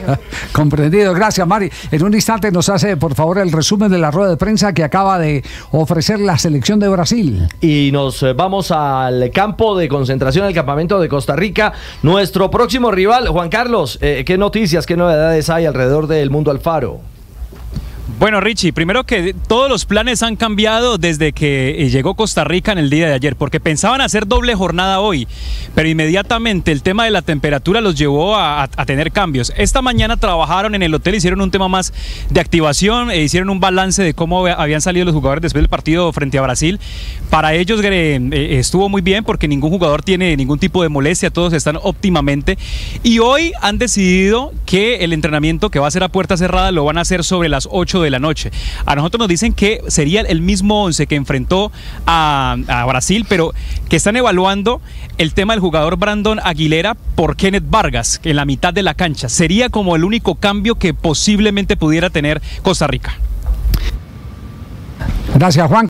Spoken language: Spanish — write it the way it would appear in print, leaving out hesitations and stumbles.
Comprendido, gracias Mari. En un instante nos hace por favor el resumen de la rueda de prensa que acaba de ofrecer la selección de Brasil. Y nos vamos al campo de concentración, al campamento de Costa Rica. Nuestro próximo rival, Juan Carlos, ¿qué noticias, qué novedades hay alrededor del Mundo Alfaro? Bueno, Richie, primero que todos los planes han cambiado desde que llegó Costa Rica en el día de ayer, porque pensaban hacer doble jornada hoy, pero inmediatamente el tema de la temperatura los llevó a tener cambios. Esta mañana trabajaron en el hotel, hicieron un tema más de activación, hicieron un balance de cómo habían salido los jugadores después del partido frente a Brasil. Para ellos estuvo muy bien porque ningún jugador tiene ningún tipo de molestia, todos están óptimamente. Y hoy han decidido que el entrenamiento que va a ser a puerta cerrada lo van a hacer sobre las 8 de la noche. A nosotros nos dicen que sería el mismo 11 que enfrentó a Brasil, pero que están evaluando el tema del jugador Brandon Aguilera por Kenneth Vargas en la mitad de la cancha. Sería como el único cambio que posiblemente pudiera tener Costa Rica. Gracias, Juan.